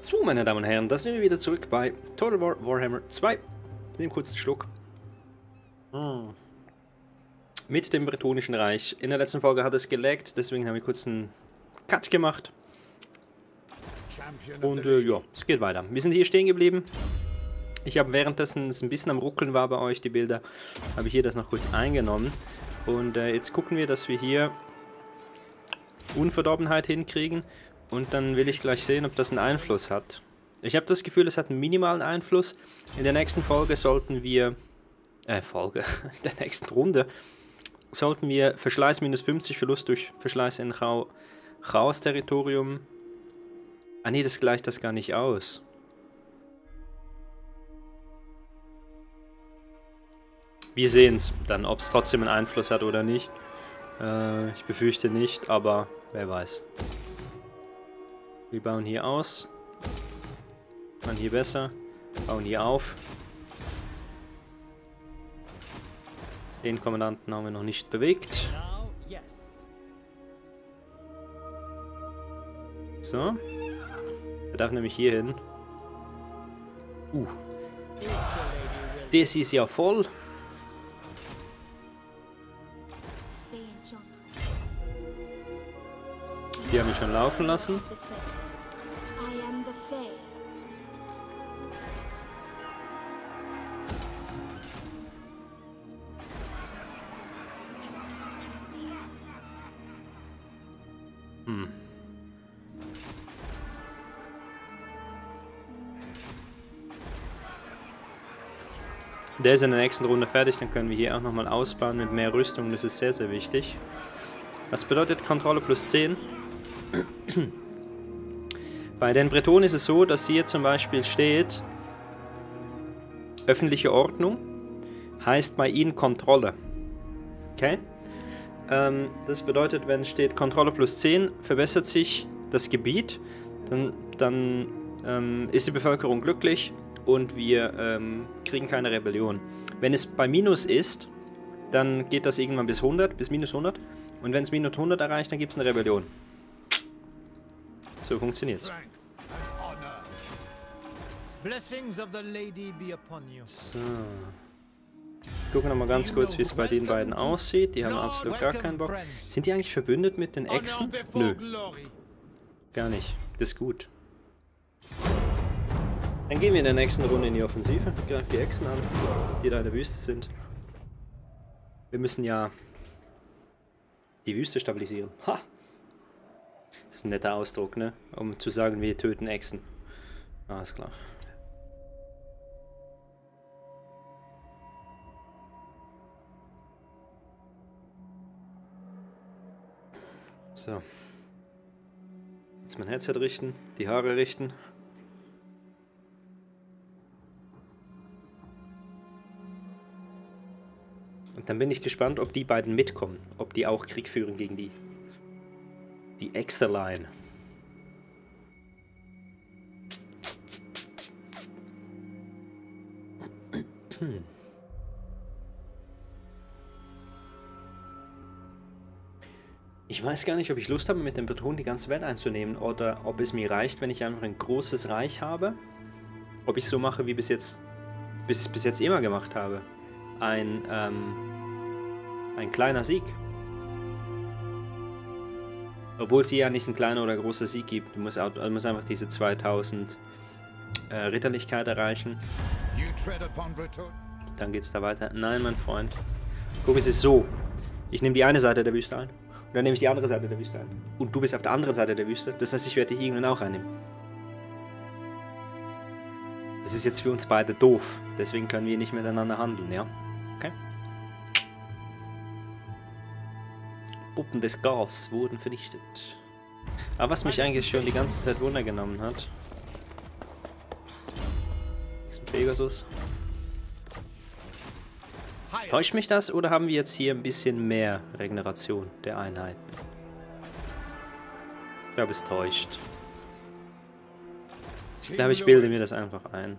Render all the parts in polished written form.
So, meine Damen und Herren, da sind wir wieder zurück bei Total War Warhammer 2. Nehmen kurz einen Schluck. Mit dem Bretonischen Reich. In der letzten Folge hat es gelaggt, deswegen haben wir kurz einen Cut gemacht. Und ja, es geht weiter. Wir sind hier stehen geblieben. Ich habe währenddessen es ein bisschen am Ruckeln war bei euch, die Bilder, habe ich hier das noch kurz eingenommen. Und jetzt gucken wir, dass wir hier Unverdorbenheit hinkriegen. Und dann will ich gleich sehen, ob das einen Einfluss hat. Ich habe das Gefühl, es hat einen minimalen Einfluss. In der nächsten Folge sollten wir... in der nächsten Runde sollten wir Verschleiß minus 50, Verlust durch Verschleiß in Chaos-Territorium... Ah nee, das gleicht das gar nicht aus. Wir sehen es dann, ob es trotzdem einen Einfluss hat oder nicht. Ich befürchte nicht, aber wer weiß. Wir bauen hier aus. Bauen hier besser. Bauen hier auf. Den Kommandanten haben wir noch nicht bewegt. So. Er darf nämlich hier hin. Das ist ja voll. Die haben wir schon laufen lassen. Der ist in der nächsten Runde fertig, dann können wir hier auch nochmal ausbauen mit mehr Rüstung, das ist sehr, sehr wichtig. Was bedeutet Kontrolle plus 10? Bei den Bretonen ist es so, dass hier zum Beispiel steht, öffentliche Ordnung heißt bei ihnen Kontrolle. Okay? Das bedeutet, wenn steht Kontrolle plus 10, verbessert sich das Gebiet, dann ist die Bevölkerung glücklich und wir kriegen keine Rebellion. Wenn es bei Minus ist, dann geht das irgendwann bis 100, bis minus 100. Und wenn es minus 100 erreicht, dann gibt es eine Rebellion. So funktioniert's. So. Gucken wir mal ganz kurz, wie es bei den beiden aussieht. Die haben absolut gar keinen Bock. Sind die eigentlich verbündet mit den Echsen? Nö. Gar nicht. Das ist gut. Dann gehen wir in der nächsten Runde in die Offensive. Greifen die Echsen an, die da in der Wüste sind. Wir müssen ja die Wüste stabilisieren. Ha! Das ist ein netter Ausdruck, ne? Um zu sagen, wir töten Echsen. Alles klar. So. Jetzt mein Headset richten, die Haare richten. Und dann bin ich gespannt, ob die beiden mitkommen. Ob die auch Krieg führen gegen die Exerline. Ich weiß gar nicht, ob ich Lust habe, mit dem Breton die ganze Welt einzunehmen oder ob es mir reicht, wenn ich einfach ein großes Reich habe. Ob ich so mache, wie bis jetzt immer gemacht habe. Ein kleiner Sieg. Obwohl es hier ja nicht ein kleiner oder großer Sieg gibt. Du musst einfach diese 2000 Ritterlichkeit erreichen. Dann geht's da weiter. Nein, mein Freund. Guck, es ist so. Ich nehme die eine Seite der Wüste ein. Und dann nehme ich die andere Seite der Wüste ein. Und du bist auf der anderen Seite der Wüste. Das heißt, ich werde dich irgendwann auch einnehmen. Das ist jetzt für uns beide doof. Deswegen können wir nicht miteinander handeln, ja? Okay? Puppen des Gas wurden vernichtet. Aber was mich eigentlich schon die ganze Zeit wundergenommen hat... ist ein Pegasus. Täuscht mich das oder haben wir jetzt hier ein bisschen mehr Regeneration der Einheiten? Ich glaube, es täuscht. Ich glaube, ich bilde mir das einfach ein.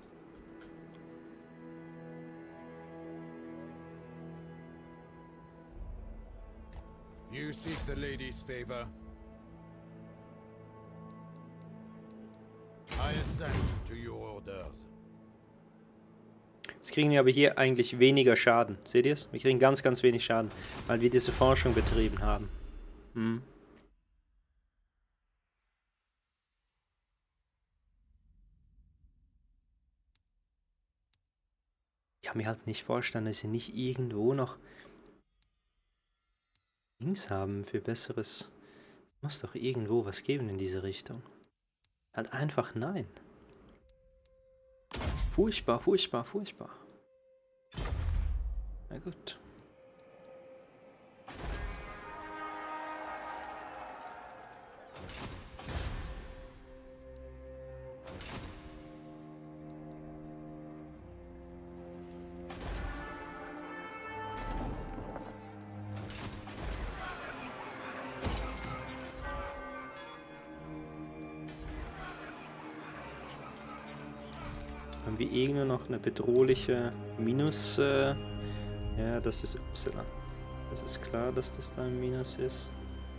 You seek the lady's favor. I assent to your orders. Jetzt kriegen wir aber hier eigentlich weniger Schaden. Seht ihr es? Wir kriegen ganz, ganz wenig Schaden, weil wir diese Forschung betrieben haben. Hm. Ich kann mir halt nicht vorstellen, dass sie nicht irgendwo noch Dings haben für Besseres. Es muss doch irgendwo was geben in diese Richtung. Halt einfach nein. Furchtbar, furchtbar, furchtbar. Na gut. Haben wir irgendwo noch eine bedrohliche Minus? Ja, das ist Y. Das ist klar, dass das da ein Minus ist.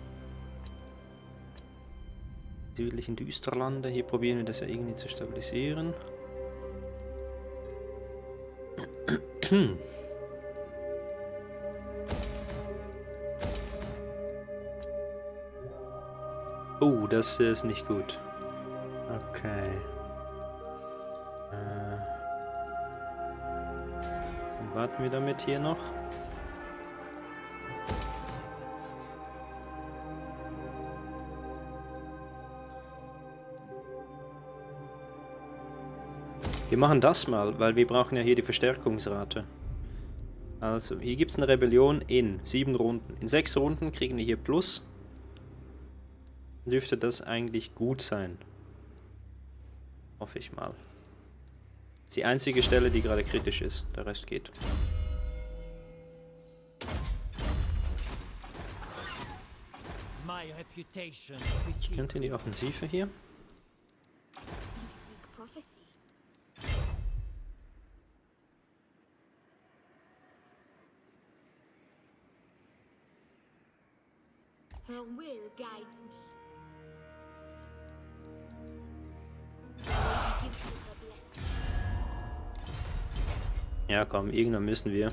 Südlichen Düsterlande. Hier probieren wir das ja irgendwie zu stabilisieren. Oh, das ist nicht gut. Okay. Dann warten wir damit hier noch. Wir machen das mal, weil wir brauchen ja hier die Verstärkungsrate. Also, hier gibt es eine Rebellion in 7 Runden. In 6 Runden kriegen wir hier Plus. Dann dürfte das eigentlich gut sein. Hoffe ich mal. Das ist die einzige Stelle, die gerade kritisch ist. Der Rest geht. Ich könnte in die Offensive hier. Her will guides me. Gives you her blessing. Ja, komm, irgendwann müssen wir.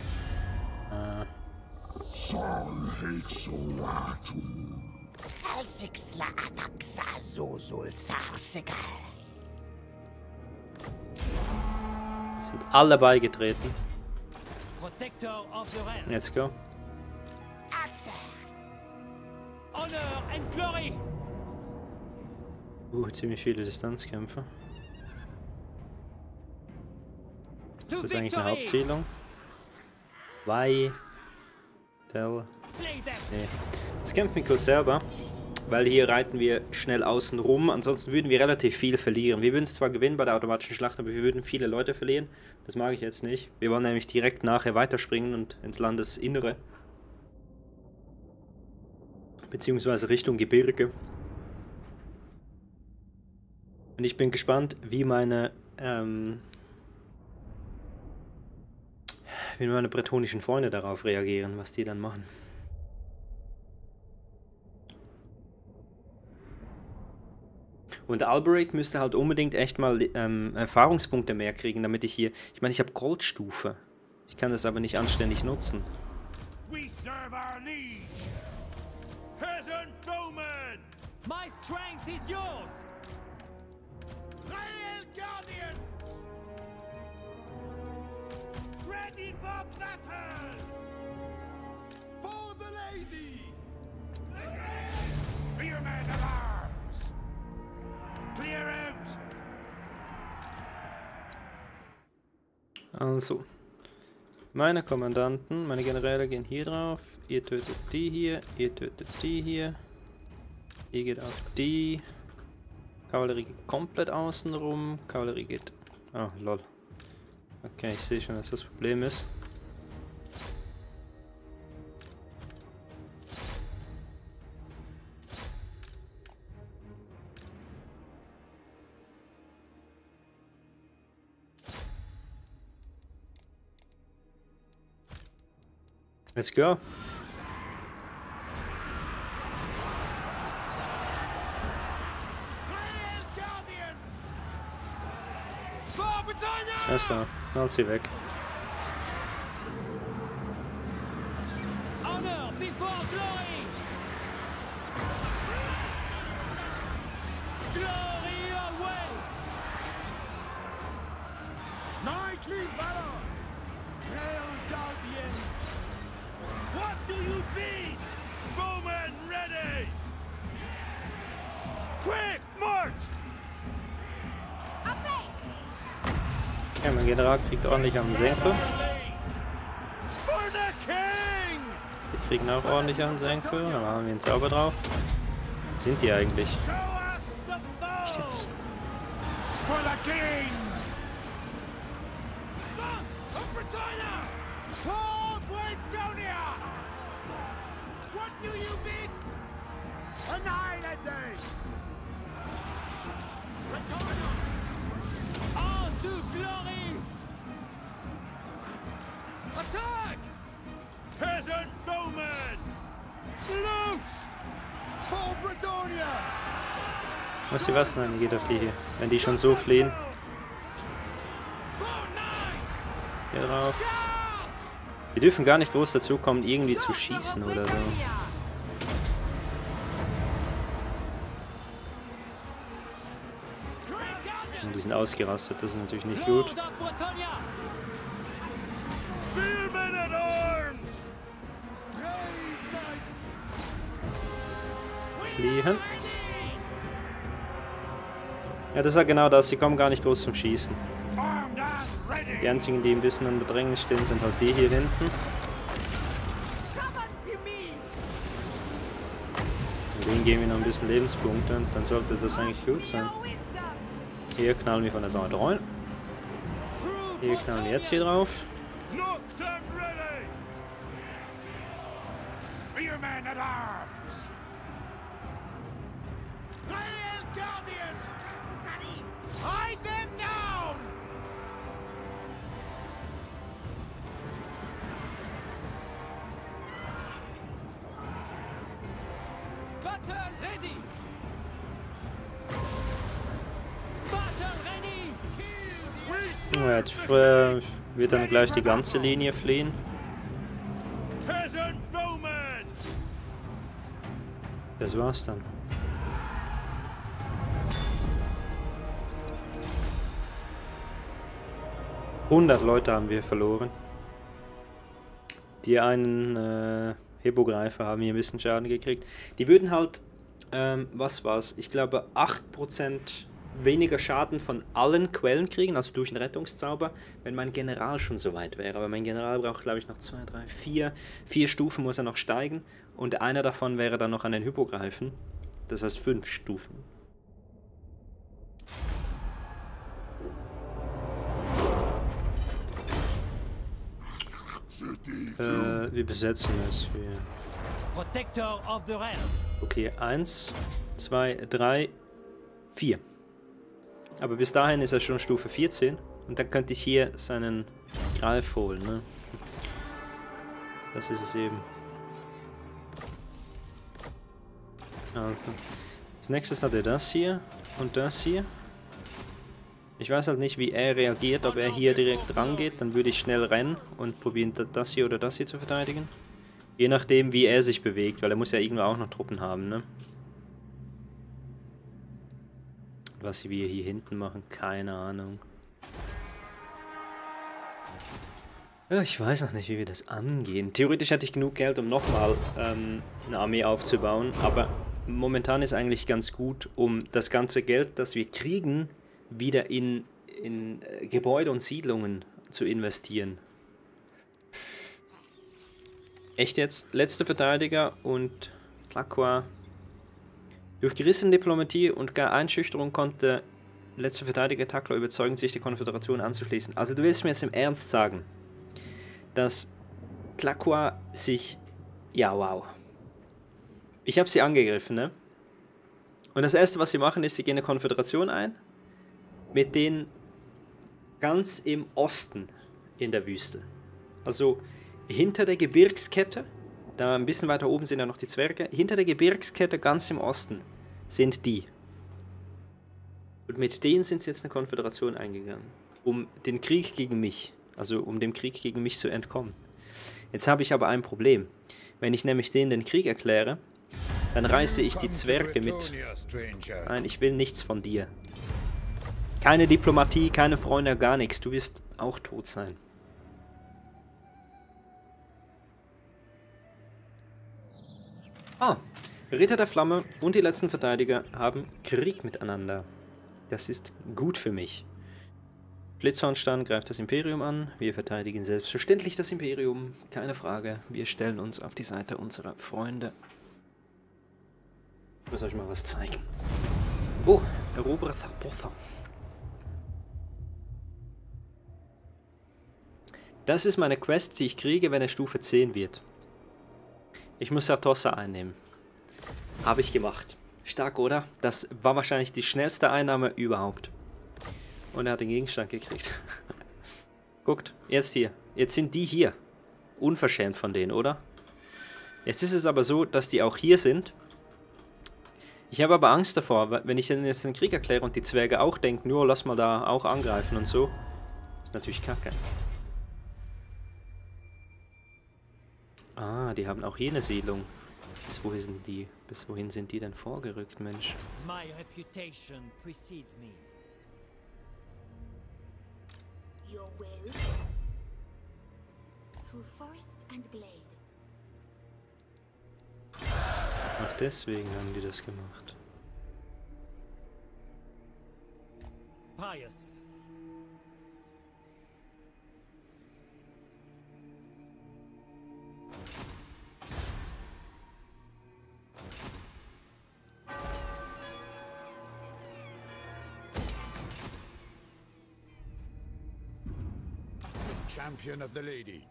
Sind alle beigetreten. Let's go. Ziemlich viele Distanzkämpfer. Ist das eigentlich eine Hauptzielung? Nee. Das kämpfen wir kurz selber, weil hier reiten wir schnell außen rum, ansonsten würden wir relativ viel verlieren. Wir würden es zwar gewinnen bei der automatischen Schlacht, aber wir würden viele Leute verlieren. Das mag ich jetzt nicht. Wir wollen nämlich direkt nachher weiterspringen und ins Landesinnere. Beziehungsweise Richtung Gebirge. Und ich bin gespannt, wie meine bretonischen Freunde darauf reagieren, was die dann machen. Und Alberic müsste halt unbedingt echt mal Erfahrungspunkte mehr kriegen, damit ich hier... Ich meine, ich habe Goldstufe. Ich kann das aber nicht anständig nutzen. We serve our liege. Peasant bowman. My strength is yours. Rael Guardians. Ready for battle. For the lady. Spearmen of arms. Clear out. Also, meine Kommandanten, meine Generäle gehen hier drauf. Ihr tötet die hier, ihr tötet die hier. Ihr geht auf die. Kavallerie geht komplett außen rum. Kavallerie geht... Oh, lol. Okay, ich sehe schon, dass das Problem ist. Let's go. Rael Guardians. Er ist da. Halt sie weg. Honor before glory! Glory awaits! Knightly valor! Hail Guardians! What do you mean? Bowmen ready! Quick, march! A base! Ja, mein General kriegt ordentlich am Senkel. For the king! Die kriegen auch ordentlich am Senkel. Da machen wir einen Zauber drauf. Wo sind die eigentlich? Show us the bow! Echt jetzt? For the king! Sons of Britannia! For Britannia! What do you mean? Annihilate! On to glory! Attack! Peasant bowmen! Loose! For Britannia! Was sie was? Nein, die geht auf die hier. Wenn die schon so fliehen. For knights! Hier drauf. Die dürfen gar nicht groß dazu kommen, irgendwie zu schießen oder so. Und die sind ausgerastet, das ist natürlich nicht gut. Lord of Britannia! Spearmen at arms! Brave knights! Fliehen. Ja, das war genau das, sie kommen gar nicht groß zum Schießen. Armed and Die ready! einzigen, die ein bisschen in Bedrängnis stehen, sind halt die hier hinten. Come unto me! Und denen geben wir noch ein bisschen Lebenspunkte und dann sollte das eigentlich gut sein. No wisdom! Hier knallen wir von der Seite rein. Hier knallen wir jetzt hier drauf. Knocked and ready! Spearmen at arms! Hail Guardian! Hide them down! Battle ready! Battle ready! Ja, jetzt wird dann gleich die ganze Linie fliehen. Peasant bowmen! Das war's dann. Leute haben wir verloren. Die einen Hippogreifer haben hier ein bisschen Schaden gekriegt. Die würden halt, was war's? Ich glaube 8% weniger Schaden von allen Quellen kriegen, also durch den Rettungszauber, wenn mein General schon so weit wäre. Aber mein General braucht, glaube ich, noch 2, 3, 4 Stufen muss er noch steigen. Und einer davon wäre dann noch an den Hippogreifen. Das heißt 5 Stufen. Wir besetzen es. Protector of the realm! Okay, 1, 2, 3, 4. Aber bis dahin ist er schon Stufe 14. Und dann könnte ich hier seinen Greif holen, ne? Das ist es eben. Also. Als nächstes hat er das hier und das hier. Ich weiß halt nicht, wie er reagiert, ob er hier direkt rangeht. Dann würde ich schnell rennen und probieren, das hier oder das hier zu verteidigen. Je nachdem, wie er sich bewegt, weil er muss ja irgendwo auch noch Truppen haben, ne? Was wir hier hinten machen, keine Ahnung. Ja, ich weiß noch nicht, wie wir das angehen. Theoretisch hätte ich genug Geld, um nochmal eine Armee aufzubauen, aber momentan ist eigentlich ganz gut, um das ganze Geld, das wir kriegen, wieder in Gebäude und Siedlungen zu investieren. Echt jetzt? Letzter Verteidiger und Tlaqua. Durch gerissene Diplomatie und gar Einschüchterung konnte letzter Verteidiger Tlaqua überzeugen, sich der Konföderation anzuschließen. Also du willst mir jetzt im Ernst sagen, dass Tlaqua sich... Ja, wow. Ich habe sie angegriffen, ne? Und das erste, was sie machen, ist, sie gehen eine Konföderation ein, mit denen ganz im Osten in der Wüste. Also hinter der Gebirgskette, da ein bisschen weiter oben sind ja noch die Zwerge, hinter der Gebirgskette ganz im Osten sind die. Und mit denen sind sie jetzt eine Konföderation eingegangen. um den Krieg gegen mich, also um dem Krieg gegen mich zu entkommen. Jetzt habe ich aber ein Problem. Wenn ich nämlich denen den Krieg erkläre, dann reiße ich die Zwerge mit. Nein, ich will nichts von dir. Keine Diplomatie, keine Freunde, gar nichts. Du wirst auch tot sein. Ah, Ritter der Flamme und die letzten Verteidiger haben Krieg miteinander. Das ist gut für mich. Blitzhornstein greift das Imperium an. Wir verteidigen selbstverständlich das Imperium. Keine Frage. Wir stellen uns auf die Seite unserer Freunde. Ich muss euch mal was zeigen. Oh, Eroberer Tharpotha. Das ist meine Quest, die ich kriege, wenn er Stufe 10 wird. Ich muss Sartossa einnehmen. Habe ich gemacht. Stark, oder? Das war wahrscheinlich die schnellste Einnahme überhaupt. Und er hat den Gegenstand gekriegt. Guckt, jetzt hier. Jetzt sind die hier. Unverschämt von denen, oder? Jetzt ist es aber so, dass die auch hier sind. Ich habe aber Angst davor, wenn ich denen jetzt den Krieg erkläre und die Zwerge auch denken, nur lass mal da auch angreifen und so. Ist natürlich kacke. Ah, die haben auch hier eine Siedlung. Bis wohin sind die denn vorgerückt, Mensch? My reputation precedes me. Your will? Through forest and glade. Ach, deswegen haben die das gemacht. Pious. Champion of the lady.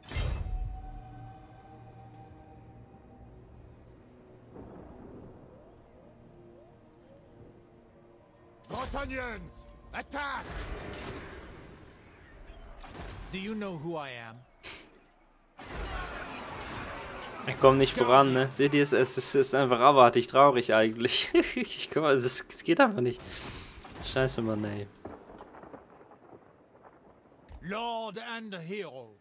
Bretonians, attack! Do you know who I am? Ich komme nicht voran, ne? Seht ihr, es ist einfach abartig traurig eigentlich. Es geht einfach nicht. Scheiße, Mann, ey. Lord and Hero.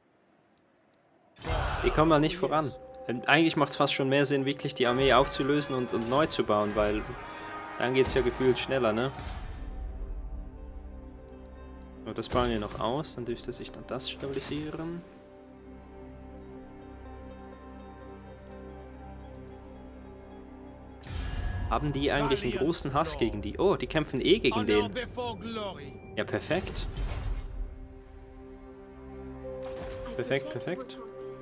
Ich komme mal nicht voran. Eigentlich macht es fast schon mehr Sinn, wirklich die Armee aufzulösen und neu zu bauen, weil dann geht es ja gefühlt schneller, ne? So, das bauen wir noch aus, dann dürfte sich dann das stabilisieren. Haben die eigentlich einen großen Hass gegen die? Oh, die kämpfen eh gegen den. Ja, perfekt. Perfekt, perfekt.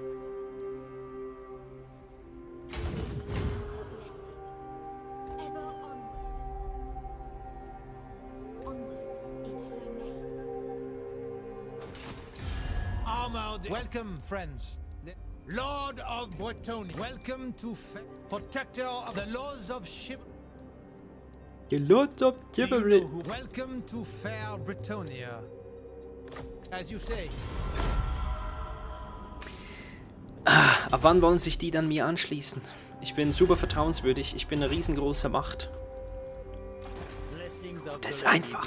Welcome, friends. Lord of Bretonia. Welcome to Protector of the laws of Chivalry. The Lords of Chivalry. Welcome to fair Bretonia. As you say. Ab wann wollen sich die dann mir anschließen? Ich bin super vertrauenswürdig, ich bin eine riesengroße Macht. Das ist einfach.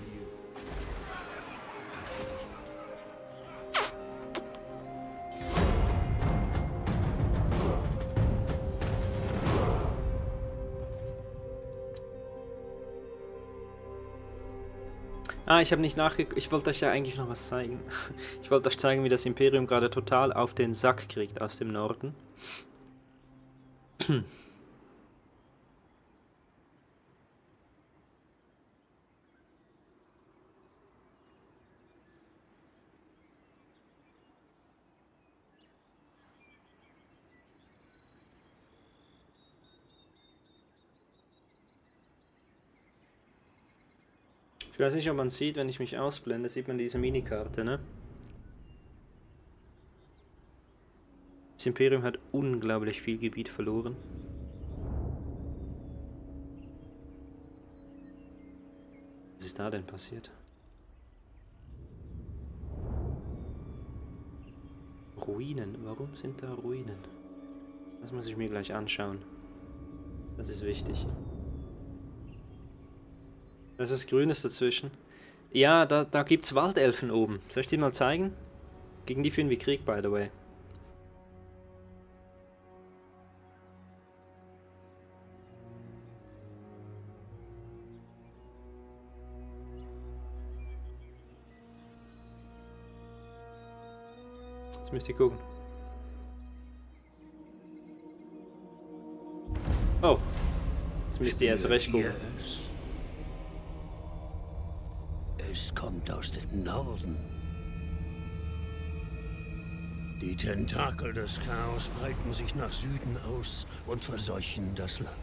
Ah, ich habe nicht nachgeguckt. Ich wollte euch ja eigentlich noch was zeigen. Ich wollte euch zeigen, wie das Imperium gerade total auf den Sack kriegt aus dem Norden. Ich weiß nicht, ob man sieht, wenn ich mich ausblende, sieht man diese Minikarte, ne? Das Imperium hat unglaublich viel Gebiet verloren. Was ist da denn passiert? Ruinen. Warum sind da Ruinen? Das muss ich mir gleich anschauen. Das ist wichtig. Da ist was Grünes dazwischen. Ja, da gibt's Waldelfen oben. Soll ich dir mal zeigen? Gegen die führen wir Krieg, by the way. Jetzt müsst ihr gucken. Oh. Jetzt müsst ihr erst recht gucken. Es kommt aus dem Norden. Die Tentakel des Chaos breiten sich nach Süden aus und verseuchen das Land.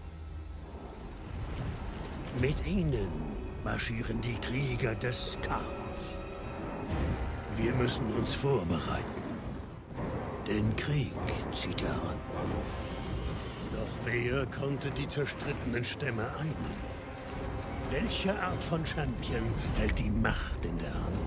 Mit ihnen marschieren die Krieger des Chaos. Wir müssen uns vorbereiten. Den Krieg zieht heran. Doch wer konnte die zerstrittenen Stämme einigen? Welche Art von Champion hält die Macht in der Hand?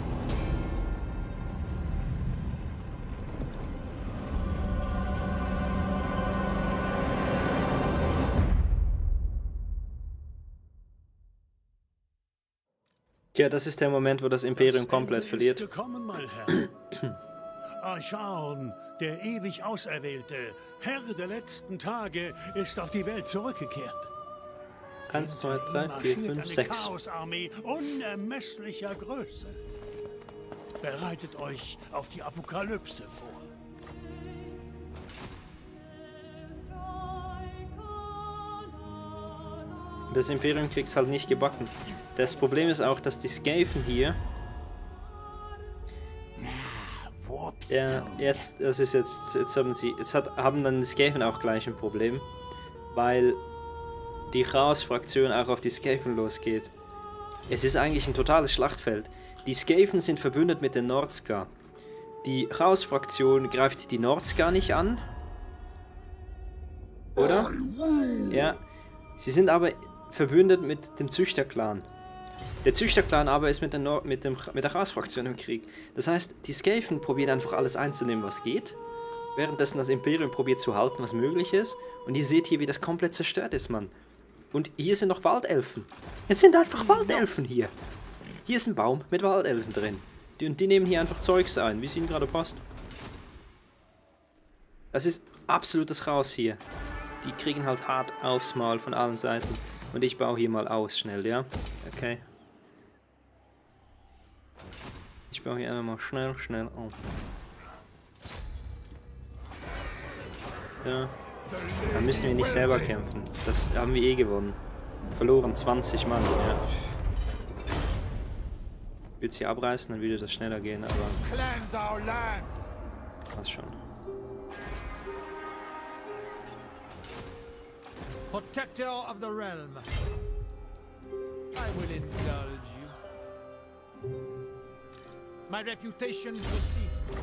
Tja, das ist der Moment, wo das Imperium komplett verliert. Willkommen, mein Herr. Archaon, der ewig Auserwählte, Herr der letzten Tage, ist auf die Welt zurückgekehrt. 1, 2, 3, 4, 5, 6. Chaosarmee unermesslicher Größe. Bereitet euch auf die Apokalypse vor. Das Imperium kriegt's halt nicht gebacken. Das Problem ist auch, dass die Skaven hier... Ja, jetzt haben dann die Skaven auch gleich ein Problem, weil die Chaos-Fraktion auch auf die Skaven losgeht. Es ist eigentlich ein totales Schlachtfeld. Die Skaven sind verbündet mit den Nordscar. Die Chaos-Fraktion greift die Nordscar nicht an. Oder? Ja. Sie sind aber verbündet mit dem Züchter-Clan. Der Züchter-Clan aber ist mit der Chaos-Fraktion im Krieg. Das heißt, die Skaven probieren einfach alles einzunehmen, was geht. Währenddessen das Imperium probiert zu halten, was möglich ist. Und ihr seht hier, wie das komplett zerstört ist, Mann. Und hier sind noch Waldelfen. Es sind einfach Waldelfen hier. Hier ist ein Baum mit Waldelfen drin. Die nehmen hier einfach Zeugs ein, wie es ihnen gerade passt. Das ist absolutes Chaos hier. Die kriegen halt hart aufs Maul von allen Seiten. Und ich baue hier mal aus, schnell, ja? Okay. Ich baue hier einmal schnell auf. Ja. Da müssen wir nicht selber kämpfen. Das haben wir eh gewonnen. Verloren 20 Mann, ja. Ich würde sie abreißen, dann würde das schneller gehen, aber... Passt schon. Protector of the realm. I will indulge you. My reputation precedes me.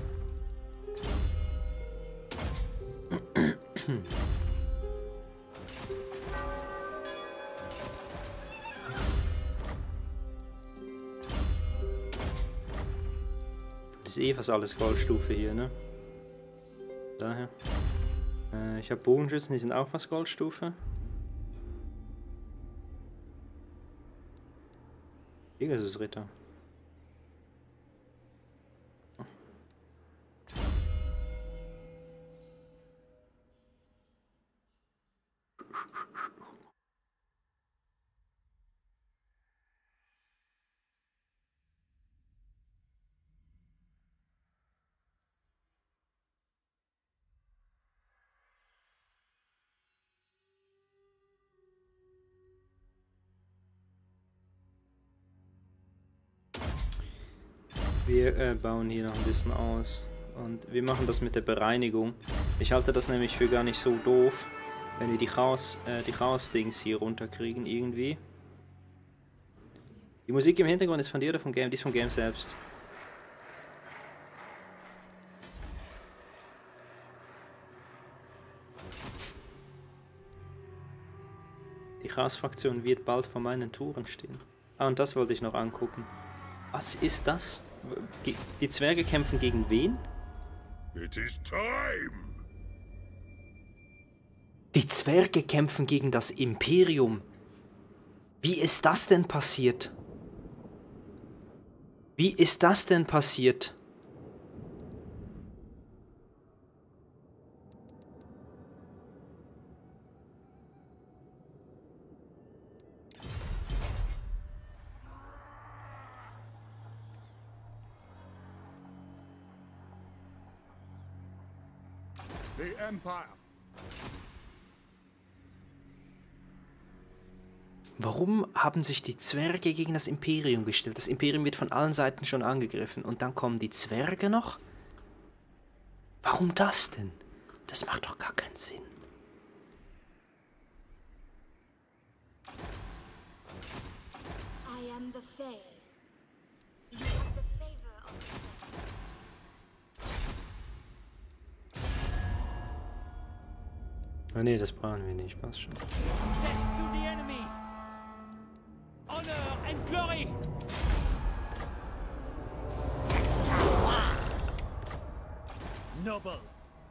Das ist eh fast alles Goldstufe hier, ne? Daher. Ich habe Bogenschützen, die sind auch fast Goldstufe. Pegasus Ritter. Wir bauen hier noch ein bisschen aus und wir machen das mit der Bereinigung. Ich halte das nämlich für gar nicht so doof, wenn wir die Chaos-Dings hier runterkriegen irgendwie. Die Musik im Hintergrund ist von dir oder vom Game? Die ist vom Game selbst. Die Chaos-Fraktion wird bald vor meinen Touren stehen. Ah, und das wollte ich noch angucken. Was ist das? Die Zwerge kämpfen gegen wen? It is time. Die Zwerge kämpfen gegen das Imperium. Wie ist das denn passiert? Wie ist das denn passiert? The Empire. Warum haben sich die Zwerge gegen das Imperium gestellt? Das Imperium wird von allen Seiten schon angegriffen. Und dann kommen die Zwerge noch? Warum das denn? Das macht doch gar keinen Sinn. I am the Fae. You have the favor of the Fae. Ah nee, das brauchen wir nicht. Passt schon. Death to the enemy! Honor and glory! Noble!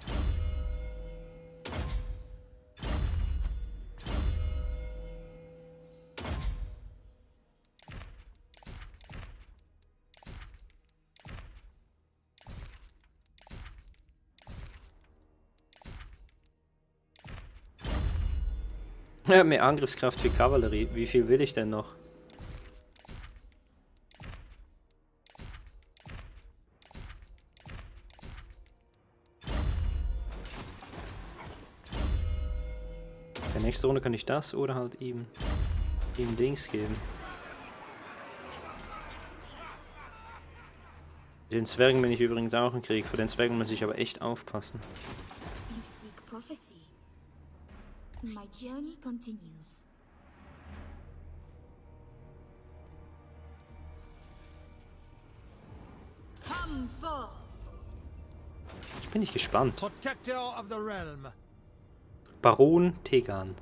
Ja, mehr Angriffskraft für Kavallerie. Wie viel will ich denn noch? In der nächsten Runde kann ich das oder halt ihm Dings geben. Mit den Zwergen bin ich übrigens auch im Krieg. Vor den Zwergen muss ich aber echt aufpassen. You seek prophecy. My journey continues. Come forth. Ich bin nicht gespannt. Protector of the realm. Baron Tegan.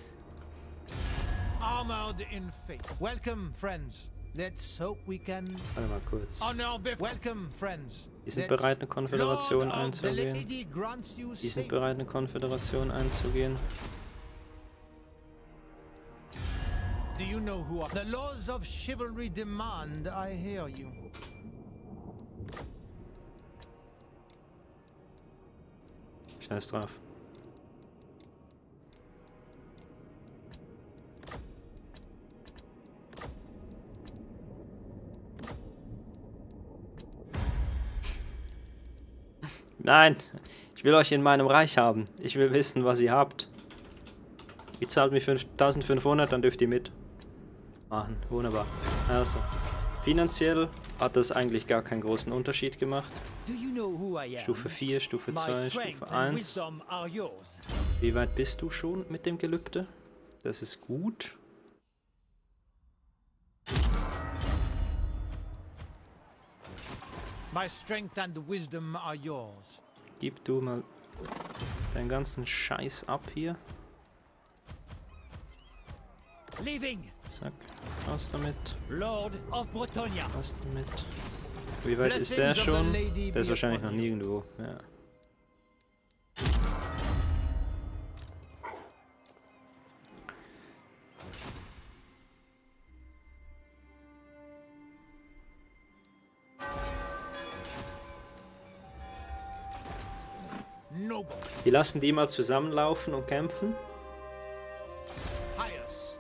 Armored in faith. Welcome, friends. Let's hope we can Warte mal kurz. honor before. Welcome, friends. Die sind Let's- bereit, eine Konföderation Lord of the einzugehen. Lady grants you Die sind safety. bereit, eine Konföderation einzugehen. Do you know who are the laws of chivalry demand? I hear you. Scheiß drauf. Nein, ich will euch in meinem Reich haben. Ich will wissen, was ihr habt. Ihr zahlt mir 5500, dann dürft ihr mit machen. Wunderbar. Also, finanziell hat das eigentlich gar keinen großen Unterschied gemacht. Do you know who I am? Stufe 4, Stufe My 2, strength Stufe and 1. wisdom are yours. Wie weit bist du schon mit dem Gelübde? Das ist gut. My strength and wisdom are yours. Gib du mal deinen ganzen Scheiß ab hier. Leaving, Zack, raus damit, Lord of Bretonia. raus damit. Wie weit ist der schon? Der ist wahrscheinlich noch nirgendwo. Ja. Noble. Wir lassen die mal zusammenlaufen und kämpfen. Pious.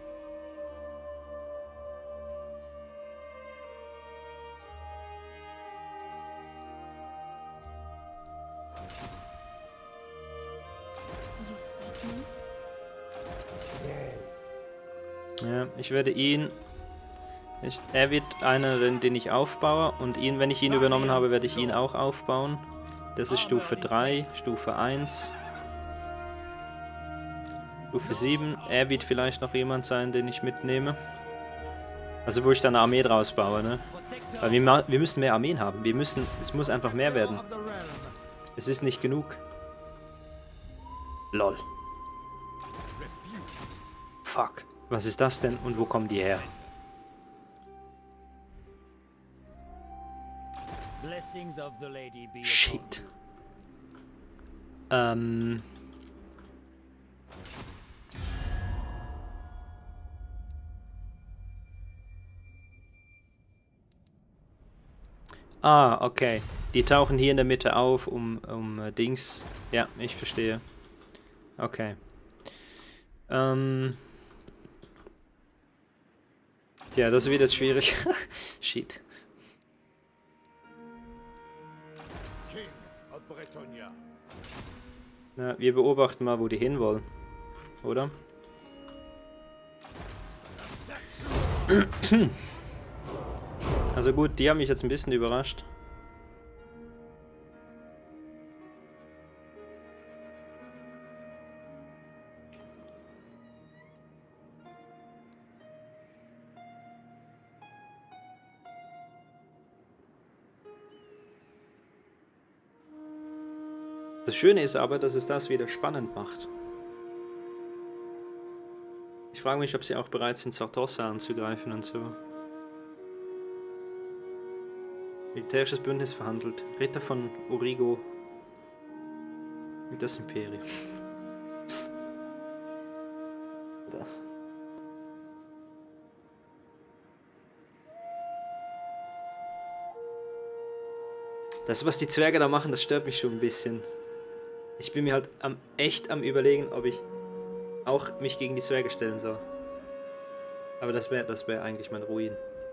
You seek me? Ja, ich werde ihn... er wird einer, den ich aufbaue. Und ihn, wenn ich ihn übernommen habe, werde ich ihn auch aufbauen. Das ist Stufe 3, Stufe 1. Stufe 7. Er wird vielleicht noch jemand sein, den ich mitnehme. Also wo ich dann eine Armee draus baue, ne? Protector Weil wir müssen mehr Armeen haben. Es muss einfach mehr werden. Of the realm. Es ist nicht genug. Lol. Fuck. Was ist das denn und wo kommen die her? blessings of the lady be upon Shit. you. Ah, okay. Die tauchen hier in der Mitte auf, um Dings... Ja, ich verstehe. Okay. Ja, das wird jetzt schwierig. Shit. King of Bretonia. Na, wir beobachten mal, wo die hinwollen. Oder? Also gut, die haben mich jetzt ein bisschen überrascht. Das Schöne ist aber, dass es das wieder spannend macht. Ich frage mich, ob sie auch bereit sind, Sartossa anzugreifen und so. Militärisches Bündnis verhandelt. Ritter von Origo mit das Imperium. Da. Das, was die Zwerge da machen, das stört mich schon ein bisschen. Ich bin mir halt echt am Überlegen, ob ich auch mich gegen die Zwerge stellen soll. Aber das wär eigentlich mein Ruin.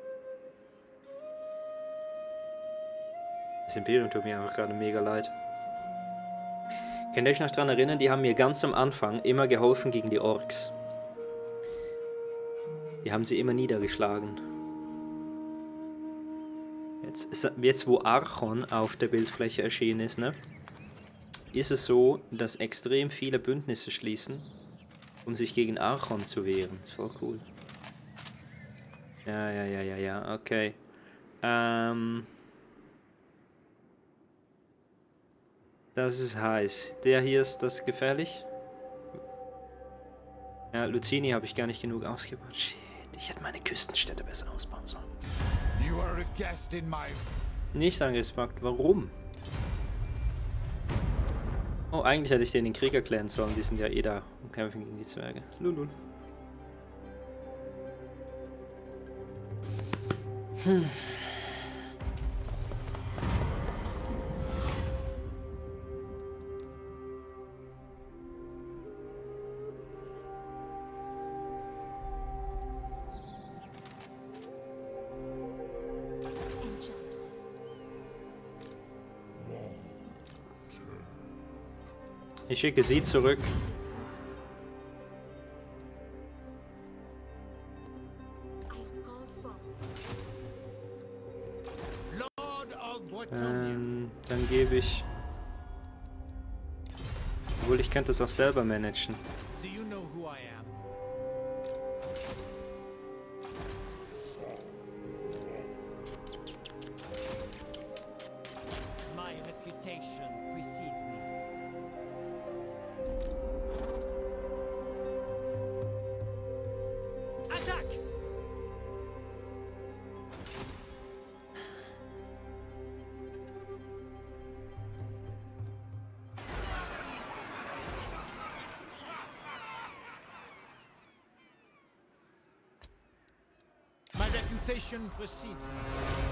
Das Imperium tut mir einfach gerade mega leid. Könnt ihr euch noch daran erinnern, die haben mir ganz am Anfang immer geholfen gegen die Orks. Die haben sie immer niedergeschlagen. Jetzt wo Archon auf der Bildfläche erschienen ist, ne? Ist es so, dass extrem viele Bündnisse schließen, um sich gegen Archon zu wehren. Ist voll cool. Ja, okay. Das ist heiß. Der hier ist das gefährlich. Ja, Lucini habe ich gar nicht genug ausgebaut. Shit, ich hätte meine Küstenstädte besser ausbauen sollen. You are a guest in my... Nicht angespackt. Warum? Oh, eigentlich hätte ich denen den Krieg erklären sollen. Die sind ja eh da und kämpfen gegen die Zwerge. Lulul. Enchantress. Ich schicke sie zurück. I am called forth. Lord of Bretonia. Dann gebe ich... Obwohl, ich könnte es auch selber managen. Do you know who I am? My reputation precedes me. Attack! My reputation precedes me.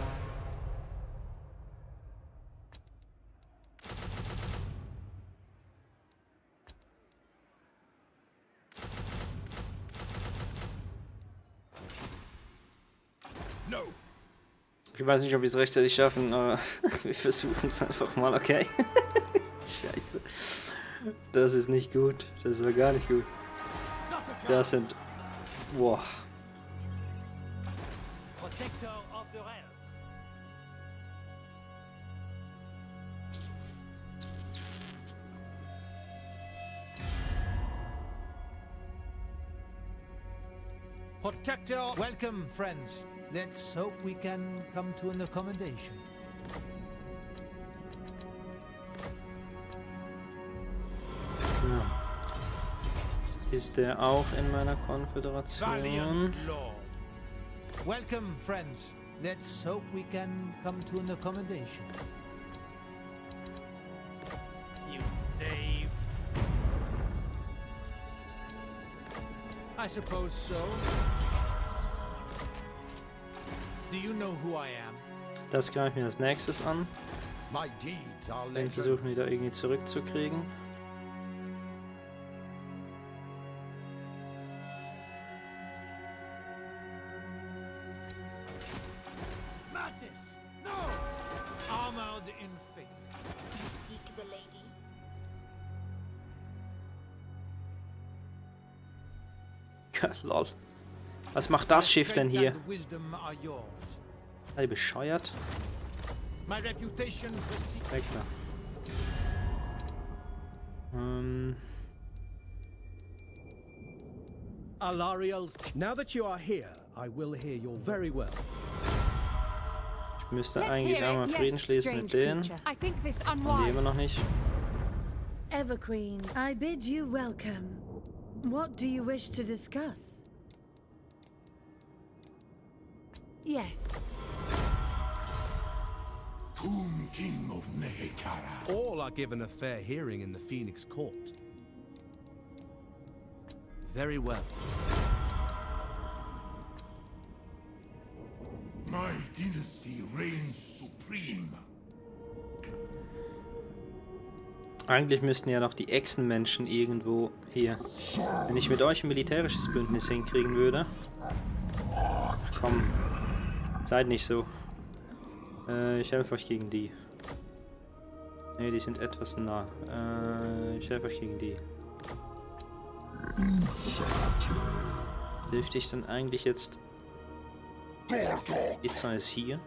No! Ich weiß nicht, ob wir es rechtzeitig schaffen, aber wir versuchen es einfach mal, okay? Scheiße. Das ist nicht gut. Das war gar nicht gut. Not a chance. Das sind... Boah. Protector of the realm. Protector, welcome, friends. Let's hope we can come to an accommodation. Ist der auch in meiner Konföderation? Valiant Lord. Welcome, friends. Let's hope we can come to an accommodation. You knave. I suppose so. Do you know who I am? Das greife ich mir als nächstes an. My deeds are Den legend. versuchen wir da irgendwie zurückzukriegen. Madness! No! Armored in faith. You seek the lady? Lol. Was macht das Schiff denn hier? Strength and wisdom are yours. Seid ihr bescheuert? My reputation precedes. Weg da. Alariel's. Now that you are here, I will hear you very well. Ich müsste eigentlich auch mal Frieden schließen mit denen. I think this Und die immer noch nicht. Everqueen, I bid you welcome. What do you wish to discuss? Yes. Tomb King of Nehekara. All are given a fair hearing in the Phoenix Court. Very well. My dynasty reigns supreme. Eigentlich müssten ja noch die Echsenmenschen irgendwo hier. Wenn ich mit euch ein militärisches Bündnis hinkriegen würde. Ach, komm. Seid nicht so. Ich helfe euch gegen die. Ne, die sind etwas nah. Ich helfe euch gegen die. Dürfte ich dann eigentlich jetzt... Itza ist hier.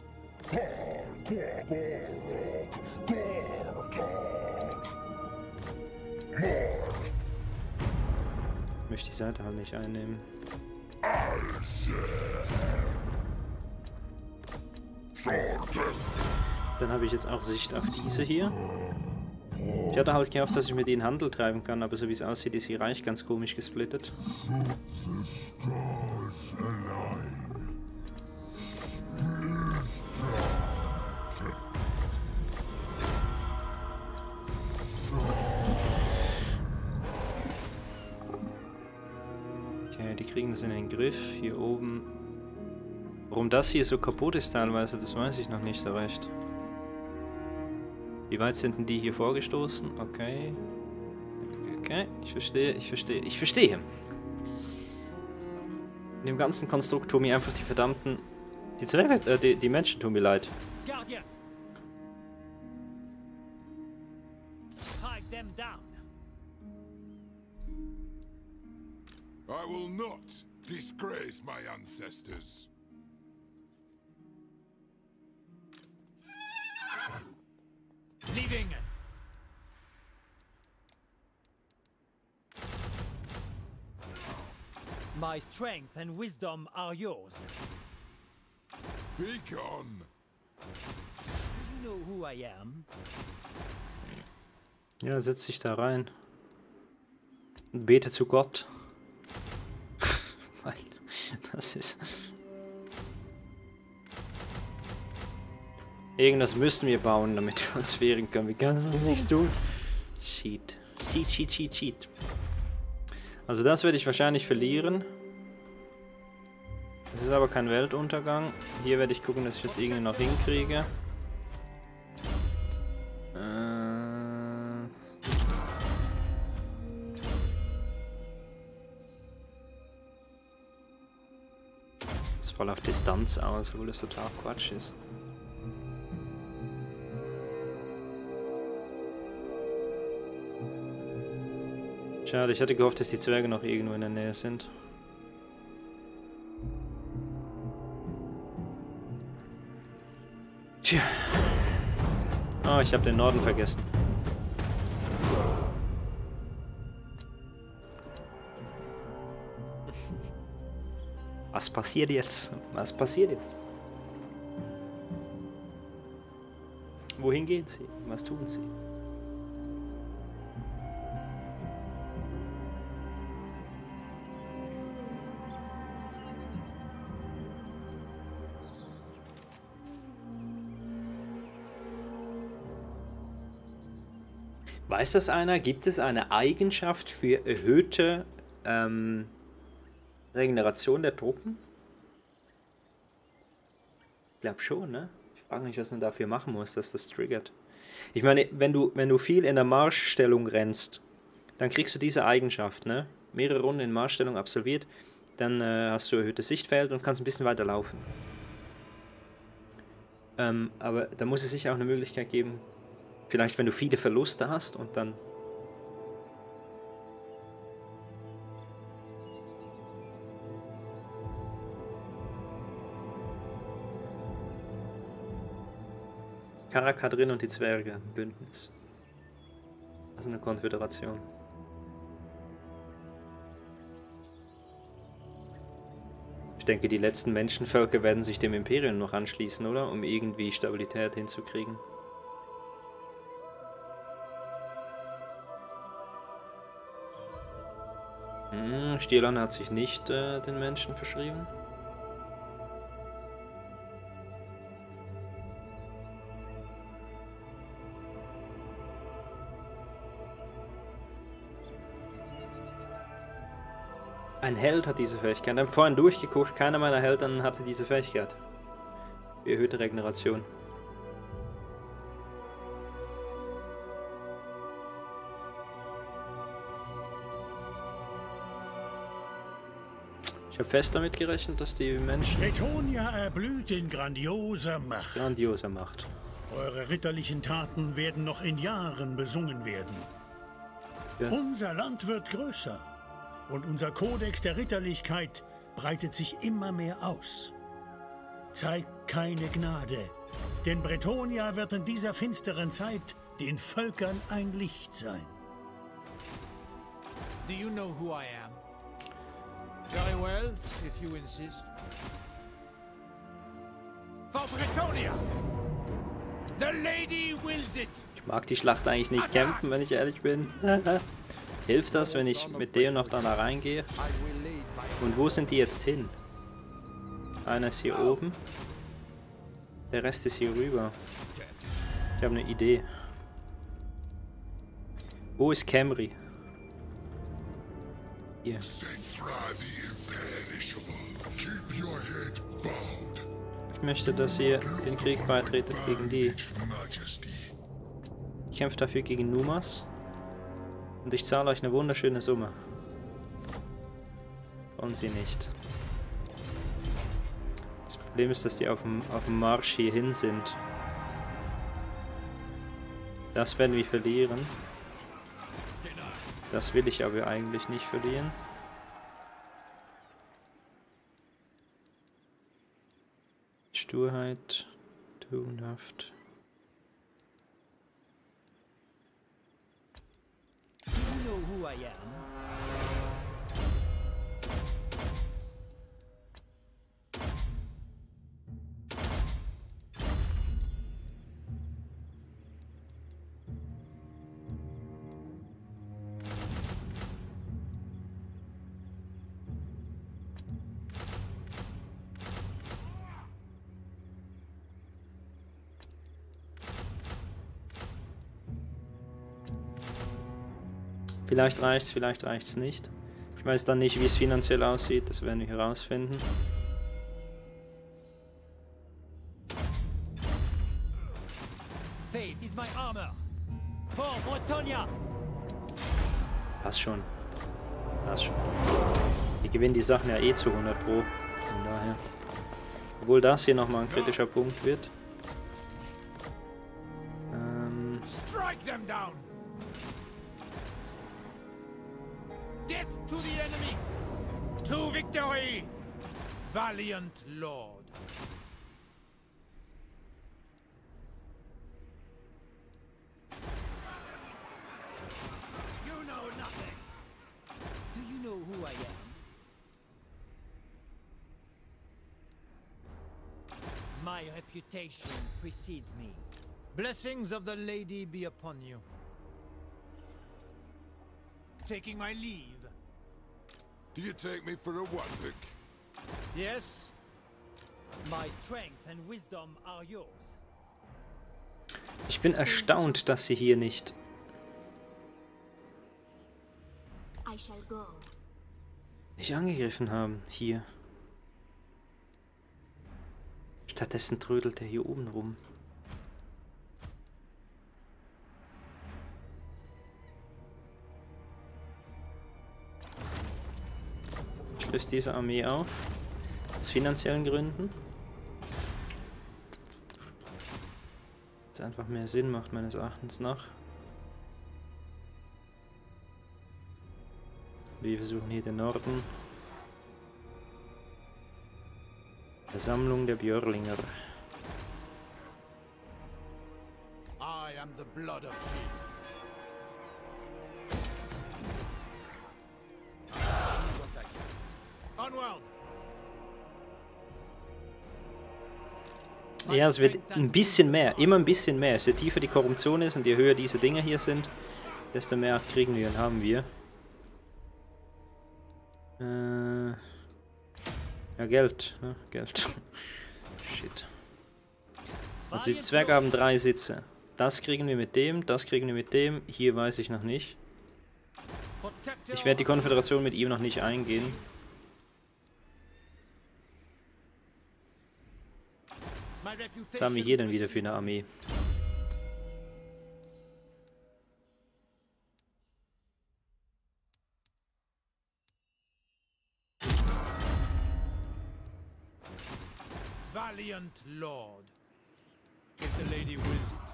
Ich möchte die Seite halt nicht einnehmen. Dann habe ich jetzt auch Sicht auf diese hier. Ich hatte halt gehofft, dass ich mit ihnen Handel treiben kann, aber so wie es aussieht, ist ihr Reich ganz komisch gesplittet. Okay, die kriegen das in den Griff. Hier oben. Warum das hier so kaputt ist teilweise, das weiß ich noch nicht so recht. Wie weit sind denn die hier vorgestoßen? Okay. Okay, ich verstehe. In dem ganzen Konstrukt tun mir einfach die verdammten... Die Menschen tun mir leid. Guardian! Strike them down. I will not disgrace my ancestors. Leaving. My strength and wisdom are yours. Be gone. You know who I am. Ja, setz dich da rein. Und bete zu Gott. Weil das ist... Irgendwas müssen wir bauen, damit wir uns wehren können. Wir können es nicht tun. Cheat. Cheat. Also das werde ich wahrscheinlich verlieren. Das ist aber kein Weltuntergang. Hier werde ich gucken, dass ich das irgendwie noch hinkriege. Das ist voll auf Distanz aus, obwohl das total Quatsch ist. Schade, ich hatte gehofft, dass die Zwerge noch irgendwo in der Nähe sind. Tja. Oh, ich habe den Norden vergessen. Was passiert jetzt? Was passiert jetzt? Wohin gehen sie? Was tun sie? Weiß das einer? Gibt es eine Eigenschaft für erhöhte Regeneration der Truppen? Ich glaube schon, ne? Ich frage mich, was man dafür machen muss, dass das triggert. Ich meine, wenn du viel in der Marschstellung rennst, dann kriegst du diese Eigenschaft, ne? Mehrere Runden in Marschstellung absolviert, dann hast du erhöhtes Sichtfeld und kannst ein bisschen weiter laufen. Aber da muss es sicher auch eine Möglichkeit geben, vielleicht wenn du viele Verluste hast und dann... Karakadrin und die Zwerge, Bündnis. Also eine Konföderation. Ich denke, die letzten Menschenvölker werden sich dem Imperium noch anschließen, oder? Um irgendwie Stabilität hinzukriegen. Stielan hat sich nicht den Menschen verschrieben. Ein Held hat diese Fähigkeit. Ich habe vorhin durchgeguckt, keiner meiner Helden hatte diese Fähigkeit. Die erhöhte Regeneration. Ich habe fest damit gerechnet, dass die Menschen... Bretonnia erblüht in grandioser Macht. Grandioser Macht. Eure ritterlichen Taten werden noch in Jahren besungen werden. Ja. Unser Land wird größer. Und unser Kodex der Ritterlichkeit breitet sich immer mehr aus. Zeigt keine Gnade, denn Bretonnia wird in dieser finsteren Zeit den Völkern ein Licht sein. Do you know who I am? Very well, if you insist. For Bretonia! The lady wills it! Ich mag die Schlacht eigentlich nicht kämpfen, wenn ich ehrlich bin. Hilft das, wenn ich mit der noch da reingehe? Und wo sind die jetzt hin? Einer ist hier oben. Der Rest ist hier rüber. Ich habe eine Idee. Wo ist Camry? Hier. Ich möchte, dass ihr den Krieg beitretet gegen die. Ich kämpfe dafür gegen Numas. Und ich zahle euch eine wunderschöne Summe. Und sie nicht. Das Problem ist, dass die auf dem Marsch hierhin sind. Das werden wir verlieren. Das will ich aber eigentlich nicht verlieren. Sturheit, tugendhaft. Do you know who I am? Vielleicht reicht's nicht. Ich weiß dann nicht, wie es finanziell aussieht, das werden wir herausfinden. Faith is my armor. For Bretonia! Passt schon. Passt schon. Wir gewinnen die Sachen ja eh zu 100 Pro. Von daher. Obwohl das hier nochmal ein kritischer Punkt wird. Strike them down! Death to the enemy! To victory! Valiant Lord! You know nothing! Do you know who I am? My reputation precedes me. Blessings of the lady be upon you. Taking my leave. Do you take me for a Wazuk? Yes? My strength and wisdom are yours. Ich bin erstaunt, dass sie hier nicht I shall go. angegriffen haben. Hier. Stattdessen trödelt er hier oben rum. Ich löse diese Armee auf. Aus finanziellen Gründen. Was einfach mehr Sinn macht, meines Erachtens nach. Wir versuchen hier den Norden. Versammlung der Björlinger. I am the blood of sheep. Onward! Ja, es wird ein bisschen mehr, immer ein bisschen mehr. Je tiefer die Korruption ist und je höher diese Dinge hier sind, desto mehr kriegen wir und haben wir. Ja, Geld, ne? Geld. Shit. Also die Zwerge haben 3 Sitze. Das kriegen wir mit dem, das kriegen wir mit dem. Hier weiß ich noch nicht. Ich werde die Konföderation mit ihm noch nicht eingehen. Was haben wir hier denn wieder für eine Armee? Valiant Lord, if the lady wills it.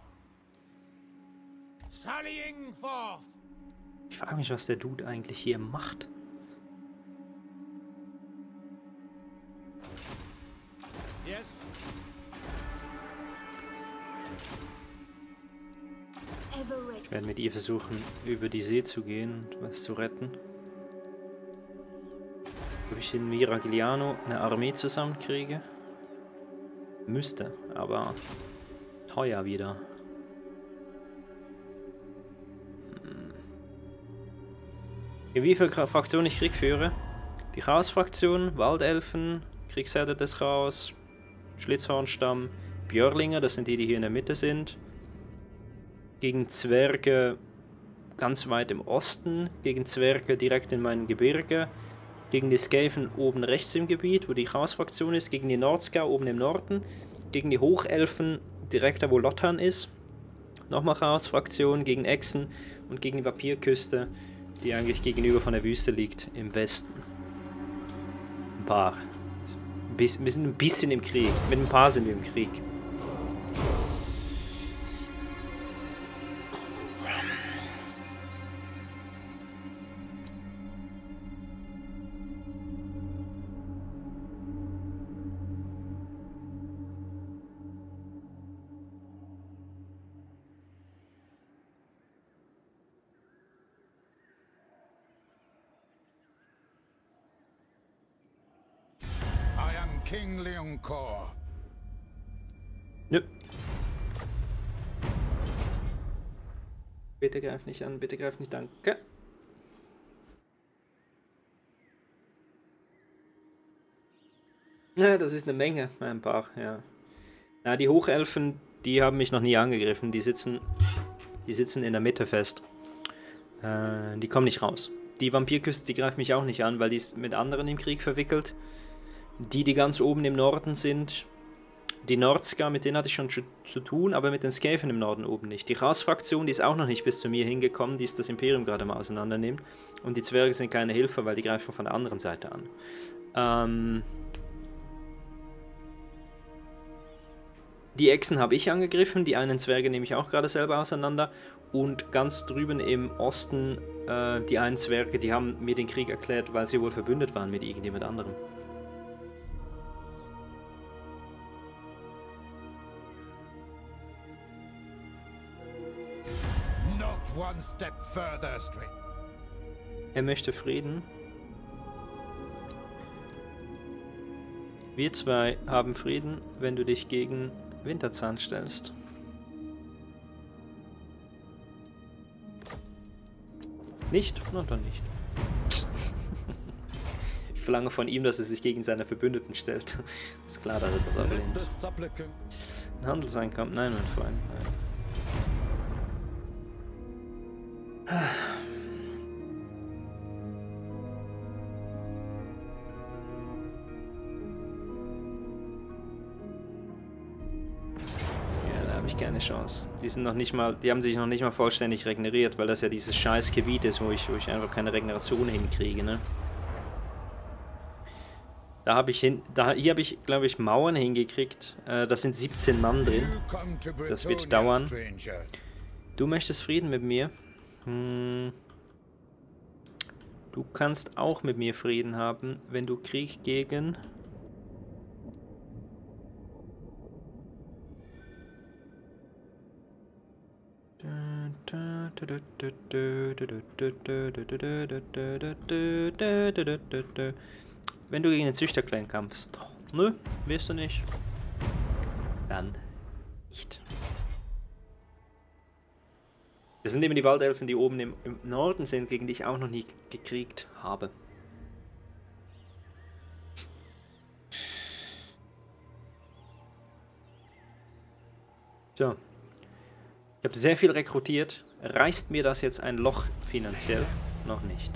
Sallying forth! Ich frage mich, was der Dude eigentlich hier macht. Yes? Ich werde mit ihr versuchen, über die See zu gehen und was zu retten. Ob ich in Miragliano eine Armee zusammenkriege? Müsste, aber teuer wieder. Wie viele Fraktionen ich Krieg führe? Die Chaos-Fraktion, Waldelfen, Kriegsherde des Chaos, Schlitzhornstamm, Björlinger, das sind die, die hier in der Mitte sind. Gegen Zwerge ganz weit im Osten, gegen Zwerge direkt in meinem Gebirge, gegen die Skaven oben rechts im Gebiet, wo die Chaos-Fraktion ist, gegen die Nordskar oben im Norden, gegen die Hochelfen direkt da, wo Lothar ist, nochmal Chaos-Fraktion, gegen Echsen und gegen die Vampirküste, die eigentlich gegenüber von der Wüste liegt, im Westen. Ein paar. Wir sind ein bisschen im Krieg. Mit ein paar sind wir im Krieg. King Leoncor. Nö. Bitte greif nicht an, bitte greif nicht an. Okay. Ja, das ist eine Menge, ein paar, ja. Na, die Hochelfen, die haben mich noch nie angegriffen. Die sitzen in der Mitte fest. Die kommen nicht raus. Die Vampirküste, die greift mich auch nicht an, weil die ist mit anderen im Krieg verwickelt. Die ganz oben im Norden sind, die Nordskar, mit denen hatte ich schon zu tun, aber mit den Skaven im Norden oben nicht. Die Chaos-Fraktion, die ist auch noch nicht bis zu mir hingekommen, die ist das Imperium gerade mal auseinandernimmt. Und die Zwerge sind keine Hilfe, weil die greifen von der anderen Seite an. Die Echsen habe ich angegriffen, die einen Zwerge nehme ich auch gerade selber auseinander. Und ganz drüben im Osten, die einen Zwerge, die haben mir den Krieg erklärt, weil sie wohl verbündet waren mit irgendjemand anderem. One step further, er möchte Frieden. Wir zwei haben Frieden, wenn du dich gegen Winterzahn stellst. Nicht? Na dann nicht. Ich verlange von ihm, dass er sich gegen seine Verbündeten stellt. Ist klar, dass er das ablehnt. Ein Handelseinkommen? Nein, mein Freund. Nein. ich keine Chance. Die sind noch nicht mal, die haben sich noch nicht mal vollständig regeneriert, weil das ja dieses scheiß Gebiet ist, wo ich einfach keine Regeneration hinkriege, ne? Hier habe ich, glaube ich, Mauern hingekriegt. Da sind 17 Mann drin. Das wird dauern. Du möchtest Frieden mit mir? Du kannst auch mit mir Frieden haben, wenn du Krieg gegen... Wenn du gegen den Züchterclan kämpfst. Nö, wirst du nicht. Dann nicht. Das sind eben die Waldelfen, die oben im Norden sind, gegen die ich auch noch nie gekriegt habe. So. Ich habe sehr viel rekrutiert. Reißt mir das jetzt ein Loch finanziell? Noch nicht.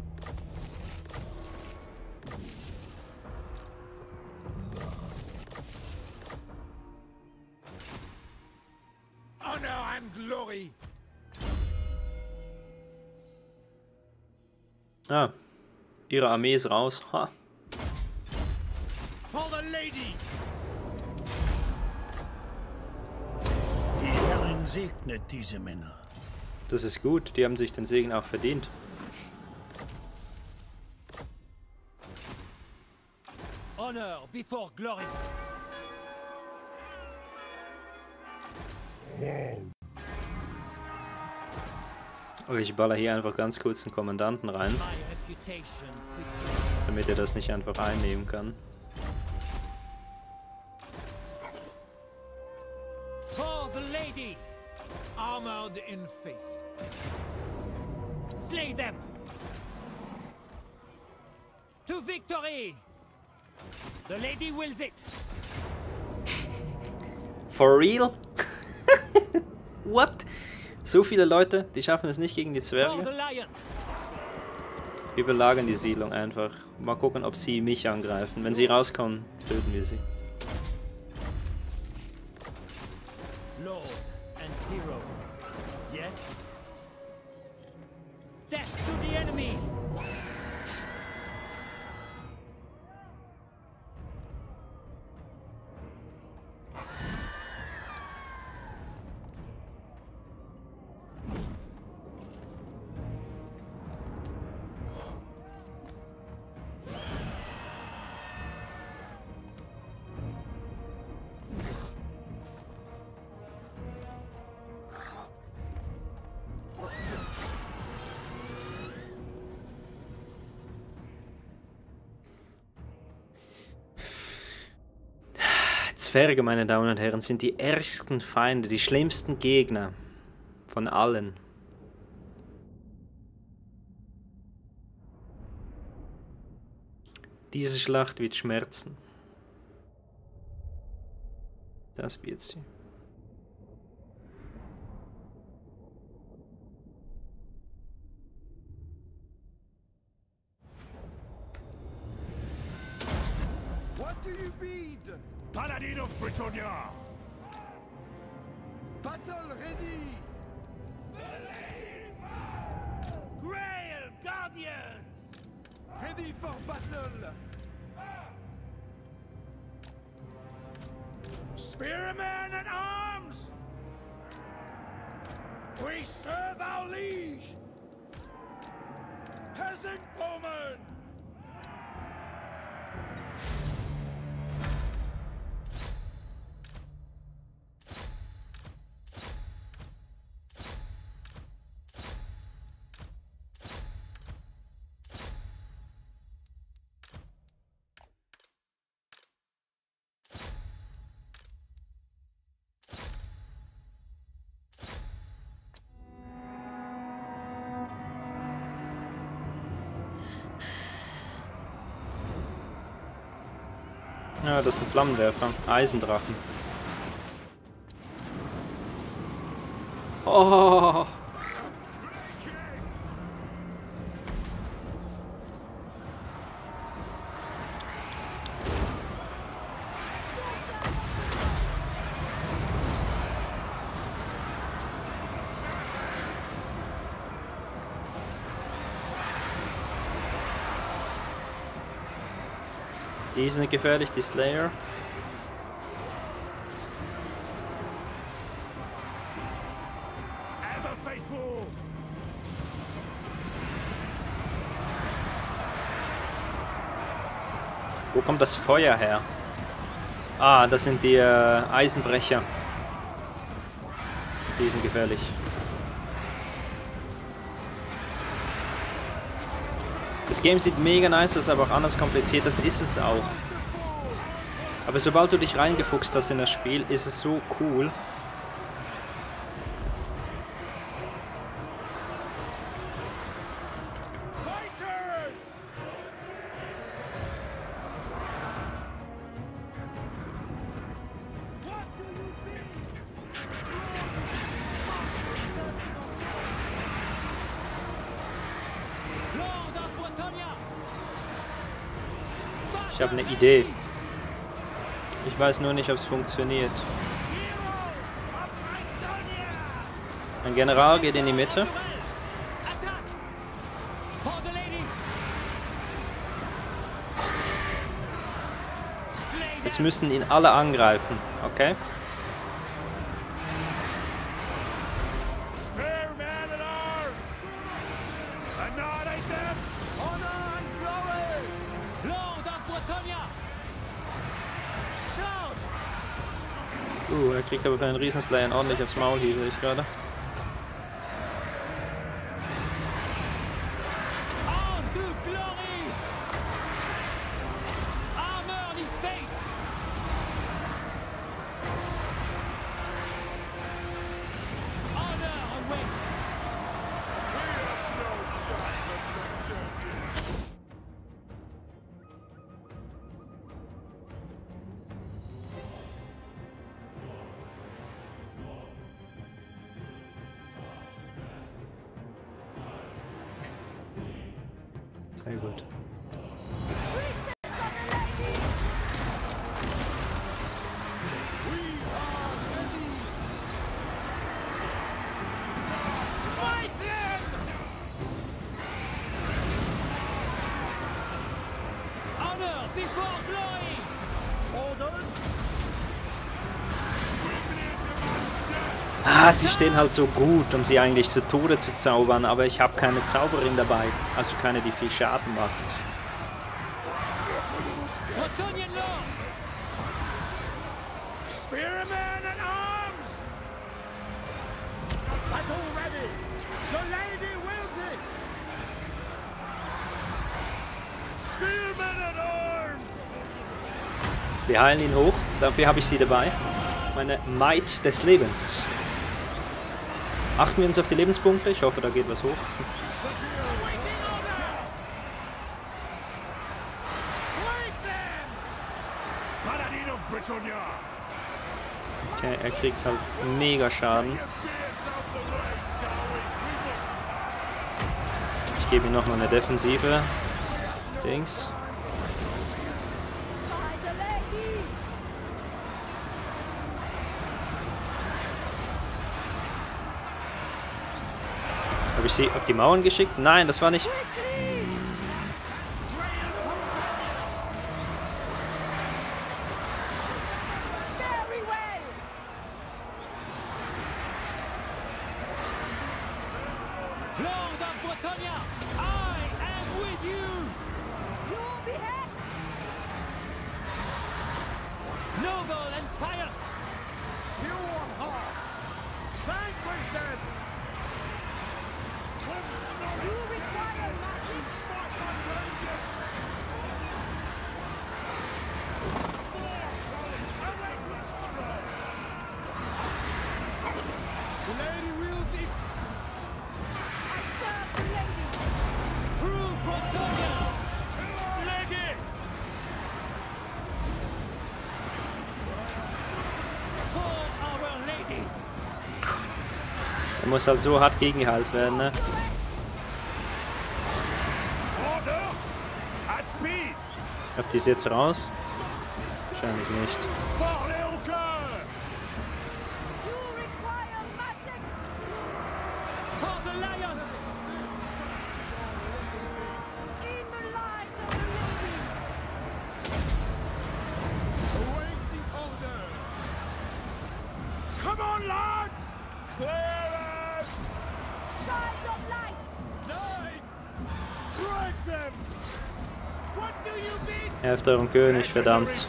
Honor and glory. Ah, ihre Armee ist raus. Ha. For the lady. Die Herrin segnet diese Männer. Das ist gut, die haben sich den Segen auch verdient. Honor before glory. Okay, ich baller hier einfach ganz kurz den Kommandanten rein, damit er das nicht einfach einnehmen kann. For the lady. Armored in faith. Slay them. To victory. The lady wills it. For real? What? So viele Leute, die schaffen es nicht gegen die For Zwerge? the lion. Wir belagern die Siedlung einfach. Mal gucken, ob sie mich angreifen. Wenn sie rauskommen, töten wir sie. Lord and hero. Yes. Death to the enemy. Zwerge, meine Damen und Herren, sind die ärgsten Feinde, die schlimmsten Gegner von allen. Diese Schlacht wird schmerzen. Das wird sie. What do you bid? Paladin of Britannia! Battle ready. Grail Guardians. Ready for battle. Spearmen at arms. We serve our liege. Peasant bowmen. Ja, das ist ein Flammenwerfer. Eisendrachen. Oh! Die sind gefährlich, die Slayer. Wo kommt das Feuer her? Ah, das sind die Eisenbrecher. Die sind gefährlich. Das Game sieht mega nice aus, aber auch anders kompliziert. Das ist es auch. Aber sobald du dich reingefuchst hast in das Spiel, ist es so cool. Ich habe eine Idee. Ich weiß nur nicht, ob es funktioniert. Ein General geht in die Mitte. Jetzt müssen ihn alle angreifen, okay? Er kriegt aber für einen Riesenslayer ordentlich aufs Maul hier, sehe ich gerade. Sehr gut. Ah, sie stehen halt so gut, um sie eigentlich zu Tode zu zaubern, aber ich habe keine Zauberin dabei, also keine, die viel Schaden macht. Spearmen at arms! Battle ready! The lady wills it! Spearmen at arms! Wir heilen ihn hoch, dafür habe ich sie dabei. Meine Maid des Lebens. Achten wir uns auf die Lebenspunkte, ich hoffe, da geht was hoch. Okay, er kriegt halt mega Schaden. Ich gebe ihm nochmal eine defensive Dings. Habe ich sie auf die Mauern geschickt? Nein, das war nicht... Er muss halt so hart gegengehalten werden, ne? Schafft die es jetzt raus? Wahrscheinlich nicht. on, lads! Clear it! Child of light! Knights! Break them! What do you mean? Helft eurem König, verdammt.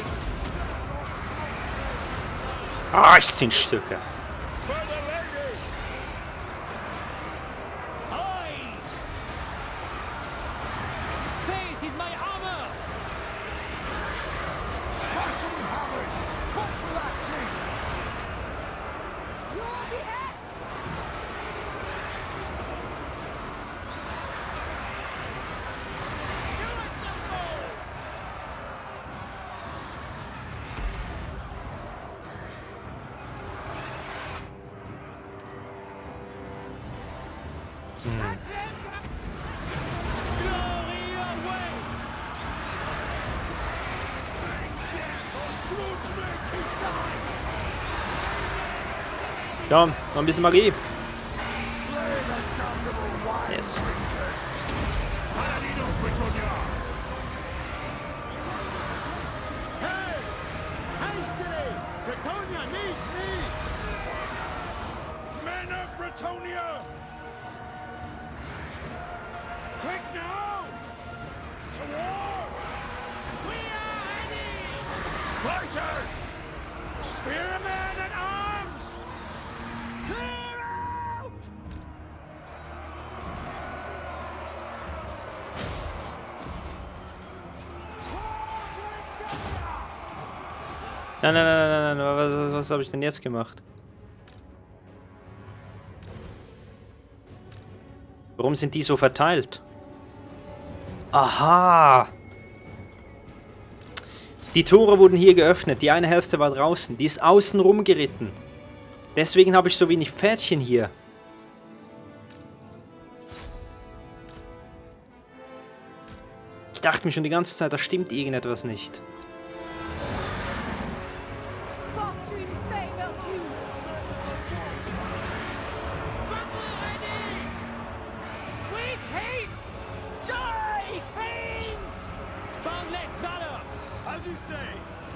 Ah, ich zieh in Stücke. Faith is my armor! Your behest! Glory awaits! Komm, noch ein bisschen Magie. Yes. Hey! Hastily! Bretonia needs me! Men of Bretonia! Quick now! To war! We are ready! Fighters! Spearmen at arms! Clear out! Nein, nein, nein, nein, nein, was habe ich denn jetzt gemacht? Warum sind die so verteilt? Aha! Die Tore wurden hier geöffnet, die eine Hälfte war draußen, die ist außen rumgeritten. Deswegen habe ich so wenig Pferdchen hier. Ich dachte mir schon die ganze Zeit, da stimmt irgendetwas nicht. Fortune favors you! With haste! Die, fiends! Boundless valor! As you say!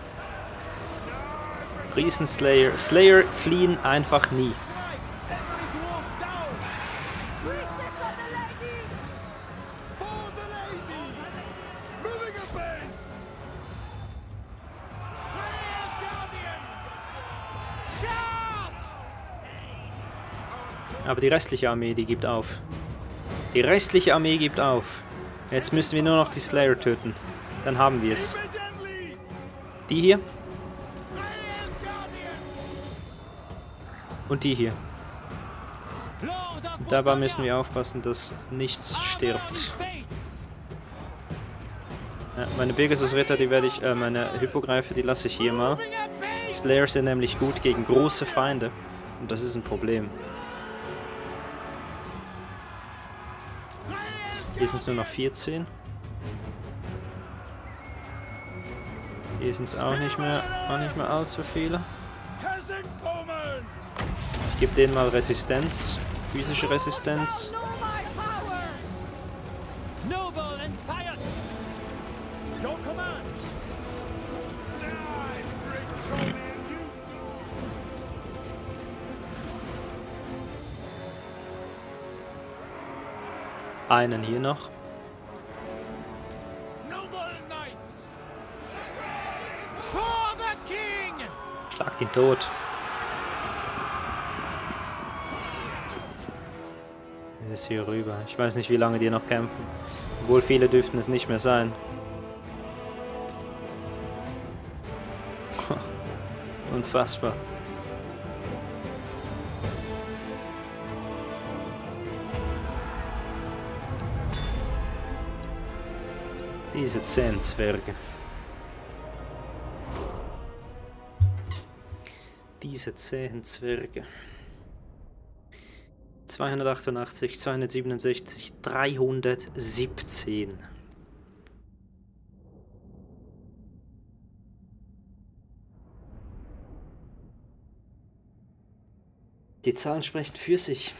Riesenslayer. Slayer fliehen einfach nie. Every dwarf down! Priestess of the Lady! For the lady! Moving a base! Clear Guardian! Charge! Aber die restliche Armee, die gibt auf. Die restliche Armee gibt auf. Jetzt müssen wir nur noch die Slayer töten. Dann haben wir es. Immediately! Die hier Clear Guardian! und die hier. Lord of Dabei müssen wir aufpassen, dass nichts Armor in stirbt. faith! Ja, meine Pegasus-Ritter, die werde ich, meine Hippogreife, die lasse ich hier mal. Moving a base! Slayer sind nämlich gut gegen große Feinde. Und das ist ein Problem. Hier sind es nur noch 14. Hier sind es auch nicht mehr allzu viele. Peasant bowmen! Ich gebe denen mal Resistenz, physische Resistenz. Know my power! Noble and pious! Your command! Die, Britonian youth! Einen hier noch. Noble knights! For the king! Schlag ihn tot. Er ist hier rüber. Ich weiß nicht, wie lange die noch campen. Obwohl viele dürften es nicht mehr sein. Unfassbar. Diese 10 Zwerge. Diese 10 Zwerge. 288, 267, 317. Die Zahlen sprechen für sich.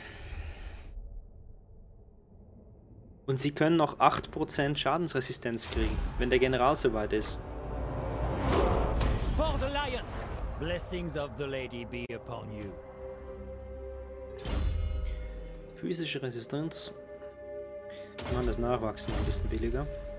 Und sie können noch 8% Schadensresistenz kriegen, wenn der General soweit ist. For the lion! Blessings of the Lady be upon you. Physische Resistenz. Wir machen das Nachwachsen ein bisschen billiger.